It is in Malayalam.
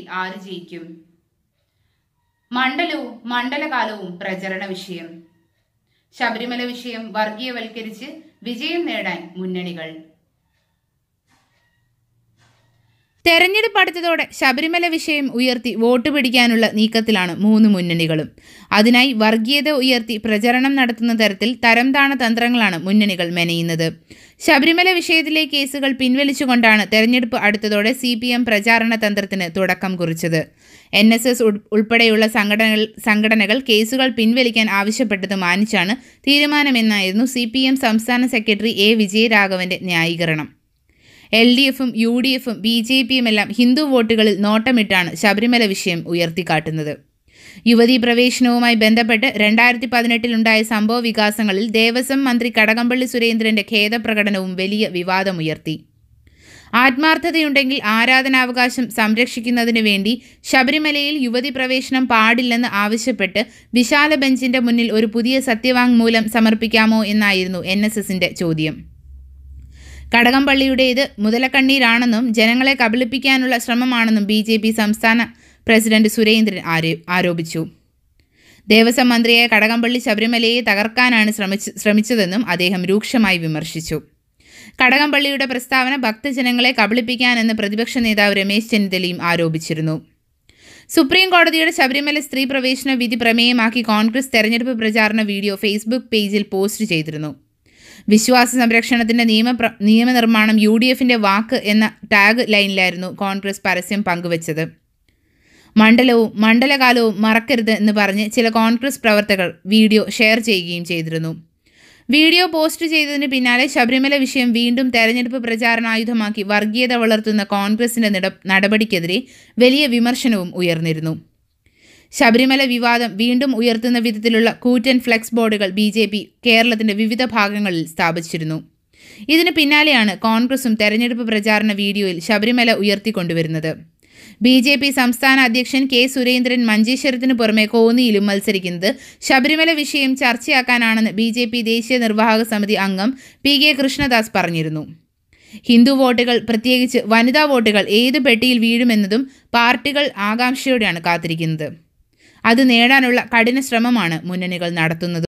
ആര് ജയിക്കും? മണ്ഡലവും മണ്ഡലകാലവും പ്രചരണ വിഷയം. ശബരിമല വിഷയം വർഗീയവൽക്കരിച്ച് വിജയം നേടാൻ മുന്നണികൾ. തെരഞ്ഞെടുപ്പ് അടുത്തതോടെ ശബരിമല വിഷയം ഉയർത്തി വോട്ട് പിടിക്കാനുള്ള നീക്കത്തിലാണ് മൂന്ന് മുന്നണികളും. അതിനായി വർഗീയത ഉയർത്തി പ്രചരണം നടത്തുന്ന തരത്തിൽ തരംതാണ തന്ത്രങ്ങളാണ് മുന്നണികൾ മെനയുന്നത്. ശബരിമല വിഷയത്തിലെ കേസുകൾ പിൻവലിച്ചുകൊണ്ടാണ് തെരഞ്ഞെടുപ്പ് അടുത്തതോടെ CPM പ്രചാരണ തന്ത്രത്തിന് തുടക്കം കുറിച്ചത്. NSS ഉൾപ്പെടെയുള്ള സംഘടനകൾ കേസുകൾ പിൻവലിക്കാൻ ആവശ്യപ്പെട്ടത് മാനിച്ചാണ് തീരുമാനമെന്നായിരുന്നു CPM സംസ്ഥാന സെക്രട്ടറി A. വിജയരാഘവന്റെ ന്യായീകരണം. LDFും UDFും BJPയുമെല്ലാം ഹിന്ദു വോട്ടുകളിൽ നോട്ടമിട്ടാണ് ശബരിമല വിഷയം ഉയർത്തിക്കാട്ടുന്നത്. യുവതീ പ്രവേശനവുമായി ബന്ധപ്പെട്ട് 2018 സംഭവ വികാസങ്ങളിൽ ദേവസ്വം മന്ത്രി കടകംപള്ളി സുരേന്ദ്രന്റെ ഖേദപ്രകടനവും വലിയ വിവാദമുയർത്തി. ആത്മാർത്ഥതയുണ്ടെങ്കിൽ ആരാധനാവകാശം സംരക്ഷിക്കുന്നതിന് വേണ്ടി ശബരിമലയിൽ യുവതി പ്രവേശനം പാടില്ലെന്ന് ആവശ്യപ്പെട്ട് വിശാല ബെഞ്ചിന്റെ മുന്നിൽ ഒരു പുതിയ സത്യവാങ്മൂലം സമർപ്പിക്കാമോ എന്നായിരുന്നു NSSന്റെ ചോദ്യം. കടകംപള്ളിയുടേത് മുതലക്കണ്ണീരാണെന്നും ജനങ്ങളെ കബളിപ്പിക്കാനുള്ള ശ്രമമാണെന്നും BJP സംസ്ഥാന പ്രസിഡന്റ് സുരേന്ദ്രൻ ആരോപിച്ചു. ദേവസ്വം മന്ത്രിയായ കടകംപള്ളി ശബരിമലയെ തകർക്കാനാണ് ശ്രമിച്ചതെന്നും അദ്ദേഹം രൂക്ഷമായി വിമർശിച്ചു. കടകംപള്ളിയുടെ പ്രസ്താവന ഭക്തജനങ്ങളെ കബളിപ്പിക്കാനെന്ന് പ്രതിപക്ഷ നേതാവ് രമേശ് ചെന്നിത്തലയും ആരോപിച്ചിരുന്നു. സുപ്രീം കോടതിയുടെ ശബരിമല സ്ത്രീ പ്രവേശന വിധി പ്രമേയമാക്കി കോൺഗ്രസ് തെരഞ്ഞെടുപ്പ് പ്രചാരണ വീഡിയോ ഫേസ്ബുക്ക് പേജിൽ പോസ്റ്റ് ചെയ്തിരുന്നു. വിശ്വാസ സംരക്ഷണത്തിന്റെ നിയമനിർമ്മാണം UDFന്റെ വാക്ക് എന്ന ടാഗ് ലൈനിലായിരുന്നു കോൺഗ്രസ് പരസ്യം പങ്കുവച്ചത്. മണ്ഡലവും മണ്ഡലകാലവും മറക്കരുത് എന്ന് പറഞ്ഞ് ചില കോൺഗ്രസ് പ്രവർത്തകർ വീഡിയോ ഷെയർ ചെയ്യുകയും ചെയ്തിരുന്നു. വീഡിയോ പോസ്റ്റ് ചെയ്തതിന് പിന്നാലെ ശബരിമല വിഷയം വീണ്ടും തെരഞ്ഞെടുപ്പ് പ്രചാരണായുധമാക്കി വർഗീയത വളർത്തുന്ന കോൺഗ്രസിന്റെ നടപടിക്കെതിരെ വലിയ വിമർശനവും ഉയർന്നിരുന്നു. ശബരിമല വിവാദം വീണ്ടും ഉയർത്തുന്ന വിധത്തിലുള്ള കൂറ്റൻ ഫ്ലെക്സ് ബോർഡുകൾ BJP കേരളത്തിന്റെ വിവിധ ഭാഗങ്ങളിൽ സ്ഥാപിച്ചിരുന്നു. ഇതിന് പിന്നാലെയാണ് കോൺഗ്രസും തെരഞ്ഞെടുപ്പ് പ്രചാരണ വീഡിയോയിൽ ശബരിമല ഉയർത്തിക്കൊണ്ടുവരുന്നത്. BJP സംസ്ഥാന അധ്യക്ഷൻ K. സുരേന്ദ്രൻ മഞ്ചേശ്വരത്തിന് പുറമെ കോന്നിയിലും മത്സരിക്കുന്നത് ശബരിമല വിഷയം ചർച്ചയാക്കാനാണെന്ന് BJP ദേശീയ നിർവാഹക സമിതി അംഗം PK കൃഷ്ണദാസ് പറഞ്ഞിരുന്നു. ഹിന്ദു വോട്ടുകൾ, പ്രത്യേകിച്ച് വനിതാ വോട്ടുകൾ ഏത് പെട്ടിയിൽ വീഴുമെന്നതും പാർട്ടികൾ ആകാംക്ഷയോടെയാണ് കാത്തിരിക്കുന്നത്. അത് നേടാനുള്ള കഠിന ശ്രമമാണ് മുന്നണികൾ നടത്തുന്നത്.